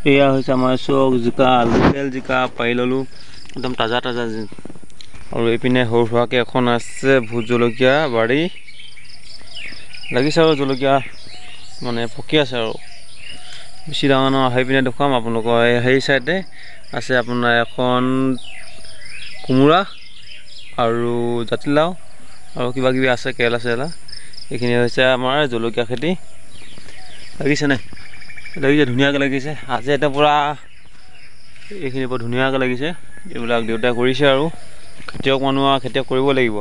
এয়া হৈছে আমাৰ চক জিকা লোকেল জিকা পাই ললোঁ একদম তাজা তাজা আৰু এইপিনে সৰু সুৰাকৈ এখন আছে ভোট জলকীয়া বাৰী লাগিছে আৰু জলকীয়া মানে পকি আছে আৰু বেছি ডাঙৰ নহয় আহি পিনে দেখুৱাম আপোনালোকৰ সেই চাইডে আছে আপোনাৰ এখন কোমোৰা আৰু জাতিলাও আৰু কিবা কিবি আছে কেৰেলা চেৰেলা এইখিনি হৈছে আমাৰ জলকীয়া খেতি লাগিছেনে লাগিছে ধুনীয়াকৈ লাগিছে আজি এটা পূৰা এইখিনি বৰ ধুনীয়াকৈ লাগিছে এইবিলাক দেউতাই কৰিছে আৰু খেতিয়ক মানুহ খেতিয়ক কৰিব লাগিব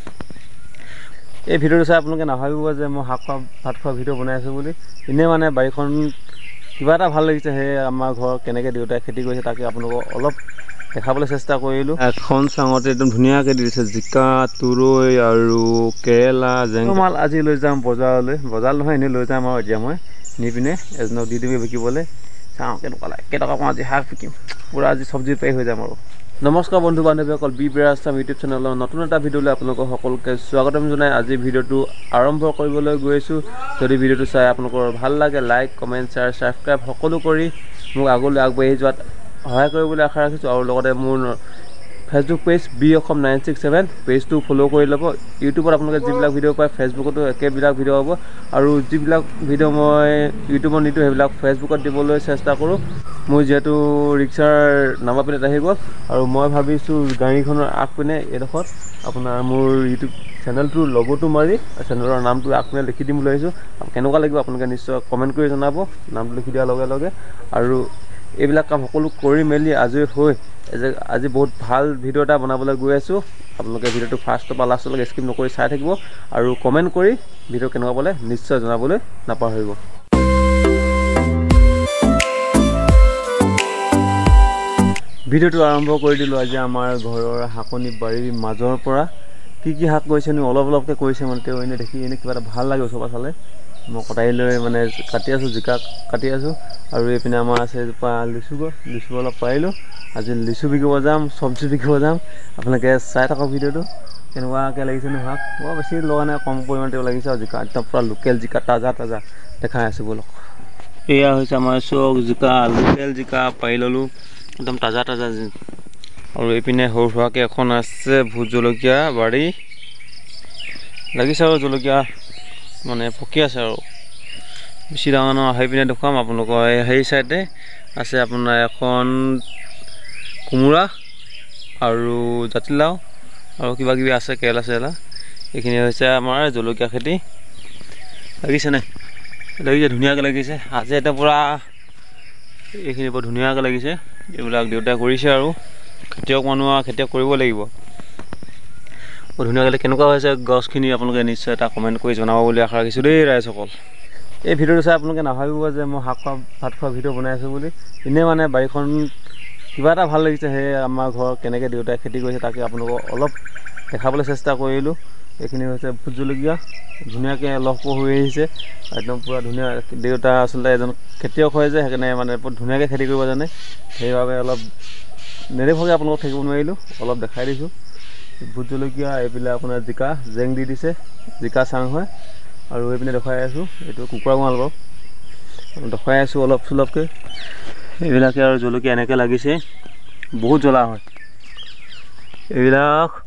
এই ভিডিঅ'টো চাই আপোনালোকে নাভাবিব যে মই শাক খোৱা ভাত খোৱা ভিডিঅ' বনাই আছোঁ বুলি এনেই মানে বাৰীখন কিবা এটা ভাল লাগিছে সেই আমাৰ ঘৰ কেনেকৈ দেউতাই খেতি কৰিছে তাকে আপোনালোকক অলপ দেখাবলৈ চেষ্টা কৰিলোঁ এখন চাঙতে একদম ধুনীয়াকৈ দি দিছে জিকা তুৰৈ আৰু কেৰেলা জেংমাল আজি লৈ যাম বজাৰলৈ বজাৰ নহয় এনেই লৈ যাম আৰু এতিয়া মই নি পিনে এজনক দি দিবি বিকিবলৈ চাওঁ কেনেকুৱা লাগে কেইটকা পাওঁ আজি শাক বিকিম পূৰা আজি চব্জি পাই হৈ যাম আৰু নমস্কাৰ বন্ধু বান্ধৱীসকল বি বিৰাস্তাম ইউটিউব চেনেলৰ নতুন এটা ভিডিঅ'লৈ আপোনালোকক সকলোকে স্বাগতম জনাই আজি ভিডিঅ'টো আৰম্ভ কৰিবলৈ গৈছোঁ যদি ভিডিঅ'টো চাই আপোনালোকৰ ভাল লাগে লাইক কমেণ্ট শ্বেয়াৰ ছাবস্ক্ৰাইব সকলো কৰি মোক আগলৈ আগবাঢ়ি যোৱাত সহায় কৰিবলৈ আশা ৰাখিছোঁ আৰু লগতে মোৰ ফেচবুক পেজ বি অসম 967 পেজটো ফ'ল' কৰি ল'ব ইউটিউবত আপোনালোকে যিবিলাক ভিডিঅ' পায় ফেচবুকতো একেবিলাক ভিডিঅ' হ'ব আৰু যিবিলাক ভিডিঅ' মই ইউটিউবত নিদিওঁ সেইবিলাক ফেচবুকত দিবলৈ চেষ্টা কৰোঁ মোৰ যিহেতু ৰিক্সাৰ নাম্বাৰ প্লেট আহি গ'ল আৰু মই ভাবিছোঁ গাড়ীখনৰ আগপিনে এইডোখৰত আপোনাৰ মোৰ ইউটিউব চেনেলটোৰ লগটো মাৰি চেনেলৰ নামটো আগপিনে লিখি দিম বুলি ভাবিছোঁ কেনেকুৱা লাগিব আপোনালোকে নিশ্চয় কমেণ্ট কৰি জনাব নামটো লিখি দিয়াৰ লগে লগে আৰু এইবিলাক কাম সকলো কৰি মেলি আজৰি হৈ আজি বহুত ভাল ভিডিঅ' এটা বনাবলৈ গৈ আছোঁ আপোনালোকে ভিডিঅ'টো ফাৰ্ষ্টৰ পৰা লাষ্টলৈকে স্কিপ নকৰি চাই থাকিব আৰু কমেণ্ট কৰি ভিডিঅ' কেনেকুৱা পালে নিশ্চয় জনাবলৈ নাপাহৰিব ভিডিঅ'টো আৰম্ভ কৰি দিলোঁ আজি আমাৰ ঘৰৰ শাকনি বাৰীৰ মাজৰ পৰা কি শাক কৰিছেনো অলপ অলপকৈ কৰিছে মানে তেওঁ এনেই দেখি এনেই কিবা এটা ভাল লাগে ওচৰৰ চালে মই কটাৰী লৈ মানে কাটি আছোঁ জিকা কাটি আছোঁ আৰু এইপিনে আমাৰ আছে এজোপা লিচু গছ লিচু অলপ পাৰিলোঁ আজি লিচু বিকিব যাম চব্জি বিকিব যাম আপোনালোকে চাই থাকক ভিডিঅ'টো কেনেকুৱাকৈ লাগিছেনো শাক বৰ বেছি লগা নাই কম পৰিমাণতে লাগিছে আৰু জিকা একদম পূৰা লোকেল জিকা তাজা তাজা দেখাই আছোঁ ব'লক এয়া হৈছে আমাৰ চক জিকা লোকেল জিকা পাৰি ল'লোঁ একদম তাজা তাজা আৰু এইপিনে সৰু সুৰাকৈ এখন আছে ভোট জলকীয়া বাৰী লাগিছে আৰু জলকীয়া মানে পকি আছে আৰু বেছি ডাঙৰ নহয় আহি পিনে দেখুৱাম আপোনালোকৰ সেই চাইডে আছে আপোনাৰ এখন কোমোৰা আৰু জাতিলাও আৰু কিবা কিবি আছে কেৰেলা চেৰেলা এইখিনি হৈছে আমাৰ জলকীয়া খেতি লাগিছেনে লাগিছে ধুনীয়াকৈ লাগিছে আজি এটা পূৰা এইখিনি বৰ ধুনীয়াকৈ লাগিছে এইবিলাক দেউতাই কৰিছে আৰু খেতিয়ক মানুহ খেতিয়ক কৰিব লাগিব বৰ ধুনীয়াকৈ কেনেকুৱা হৈছে গছখিনি আপোনালোকে নিশ্চয় এটা কমেণ্ট কৰি জনাব বুলি আশা ৰাখিছোঁ দেই ৰাইজসকল এই ভিডিঅ'টো চাই আপোনালোকে নাভাবিব যে মই শাক খোৱা ভাত খোৱা ভিডিঅ' বনাই আছোঁ বুলি এনেই মানে বাৰীখন কিবা এটা ভাল লাগিছে সেই আমাৰ ঘৰ কেনেকৈ দেউতাই খেতি কৰিছে তাকে আপোনালোকক অলপ দেখাবলৈ চেষ্টা কৰিলোঁ এইখিনি হৈছে ভোট জলকীয়া ধুনীয়াকৈ লহপহ হৈ আহিছে একদম পূৰা ধুনীয়া দেউতা আচলতে এজন খেতিয়ক হয় যে সেইকাৰণে মানে বহুত ধুনীয়াকৈ খেতি কৰিব জানে সেইবাবে অলপ নেদেখোৱাকৈ আপোনালোকক থাকিব নোৱাৰিলোঁ অলপ দেখাই দিছোঁ ভোট জলকীয়া এইবিলাক আপোনাৰ জিকা জেং দি দিছে জিকা চাং হয় আৰু এইপিনে দেখুৱাই আছোঁ এইটো কুকুৰা গঁৰাল বাৰু দেখুৱাই আছোঁ অলপ চলপকৈ এইবিলাকে আৰু জলকীয়া এনেকৈ লাগিছে বহুত জ্বলা হয় এইবিলাক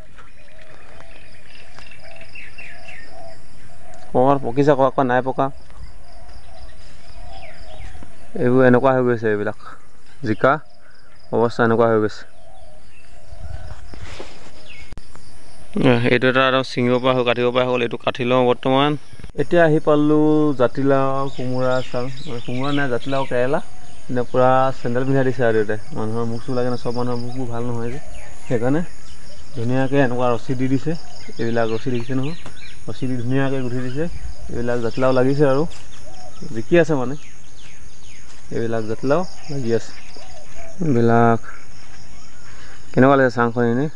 ক'ৰবাত পকিছে ক'ৰবাত নাই পকা এইবোৰ এনেকুৱা হৈ গৈছে এইবিলাক জিকা অৱস্থা এনেকুৱা হৈ গৈছে এইটো এটা ছিঙিব পৰা হ'ল কাটিব পৰা হ'ল এইটো কাটি লওঁ বৰ্তমান এতিয়া আহি পালোঁ জাতিলাও কোমোৰা চাল কোমোৰা নাই জাতিলাও কেৰেলা এনে পূৰা চেণ্ডেল পিন্ধাই দিছে আৰু দেউতাই মানুহৰ মুখ চুখ লাগে ন চব মানুহৰ মুখবোৰ ভাল নহয় যে সেইকাৰণে ধুনীয়াকৈ এনেকুৱা ৰছী দি দিছে এইবিলাক ৰছী দেখিছে নহয় ৰছী দি ধুনীয়াকৈ গুঠি দিছে এইবিলাক জাতিলাও লাগিছে আৰু বিকি আছে মানে এইবিলাক জাতিলাও লাগি আছে এইবিলাক কেনেকুৱা লাগিছে চাংখন এনেই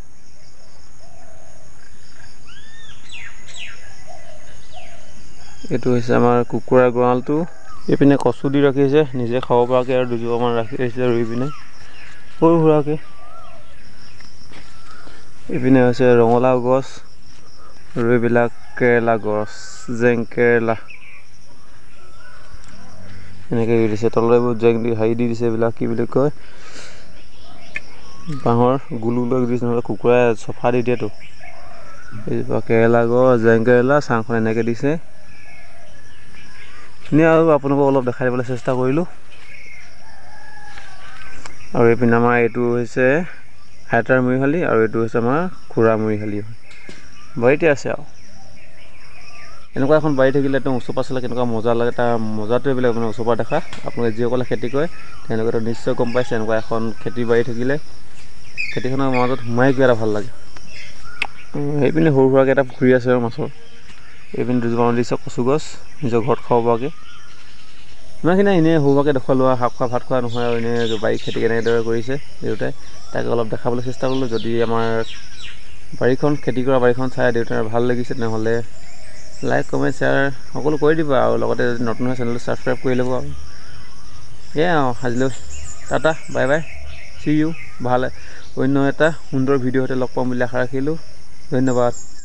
এইটো হৈছে আমাৰ কুকুৰাৰ গঁৰালটো এইপিনে কচু দি ৰাখিছে নিজে খাব পৰাকৈ আৰু দুজোপামান ৰাখি ৰাখিছে ৰুই পিনে সৰু সুৰাকৈ এইপিনে হৈছে ৰঙালাও গছ আৰু এইবিলাক কেৰেলা গছ জেং কেৰেলা এনেকৈ ৰুই দিছে। তললৈ জেং দি হেৰি দি দিছে, এইবিলাক কি বুলি কয়, বাঁহৰ গুলু লৈ দিছে, নহ'লে কুকুৰাই চফা দি দিয়েতো। এইজোপা কেৰেলা গছ, জেং কেৰেলা, চাংখন এনেকৈ দিছে। ধুনীয়া। আৰু আপোনালোকক অলপ দেখাই দিবলৈ চেষ্টা কৰিলোঁ। আৰু এইপিনে আমাৰ এইটো হৈছে আইতাৰ মৰিশালি, আৰু এইটো হৈছে আমাৰ খুৰা মৰিশালি। বাৰীতে আছে আৰু এনেকুৱা এখন বাৰী থাকিলে একদম ওচৰ পাছলৈ কেনেকুৱা মজা লাগে, তাৰ মজাটো এইবিলাক মানে ওচৰ পৰা দেখা। আপোনালোকে যিসকলে খেতি কৰে তেওঁলোকেতো নিশ্চয় গম পাইছে, এনেকুৱা এখন খেতি বাৰী থাকিলে খেতিখনৰ মাজত সোমাই কিবা এটা ভাল লাগে। সেইপিনে সৰু সুৰাকৈ এটা পুখুৰী আছে আৰু মাছৰ। এইপিনে দুজোপামান দিছে কচু গছ, নিজৰ ঘৰত খাব পৰাকৈ। ইমানখিনি এনেই সৰু সুৰাকৈ দেখুৱালোঁ আৰু শাক খোৱা ভাত খোৱা নহয়, আৰু এনেই বাৰী খেতি কেনেদৰে কৰিছে দেউতাই, তাকে অলপ দেখাবলৈ চেষ্টা কৰিলোঁ। যদি আমাৰ বাৰীখন, খেতি কৰা বাৰীখন চাই দেউতাৰ ভাল লাগিছে, তেনেহ'লে লাইক কমেণ্ট শ্বেয়াৰ সকলো কৰি দিব, আৰু লগতে যদি নতুন হয় চেনেলটো ছাবস্ক্ৰাইব কৰি ল'ব। আৰু সেয়াই আৰু আজিলৈ tata, bye bye, see you. ভাল অন্য এটা সুন্দৰ ভিডিঅ' সৈতে লগ পাম বুলি আশা ৰাখিলোঁ। ধন্যবাদ।